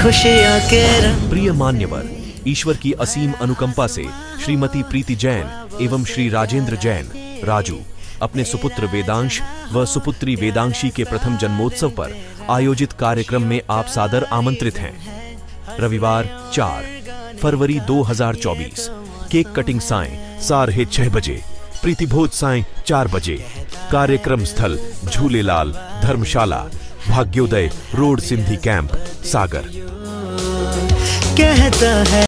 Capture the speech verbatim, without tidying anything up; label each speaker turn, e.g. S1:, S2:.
S1: खुशियाँ के रंग।
S2: प्रिय मान्यवर, ईश्वर की असीम अनुकंपा से श्रीमती प्रीति जैन एवं श्री राजेंद्र जैन राजू अपने सुपुत्र वेदांश व सुपुत्री वेदांशी के प्रथम जन्मोत्सव पर आयोजित कार्यक्रम में आप सादर आमंत्रित हैं। रविवार चार फरवरी दो हज़ार चौबीस, केक कटिंग सायं साढ़े छह बजे, प्रीतिभोज सायं चार बजे। कार्यक्रम स्थल झूलेलाल धर्मशाला, भाग्योदय रोड, सिंधी कैंप, सागर।
S1: कहता है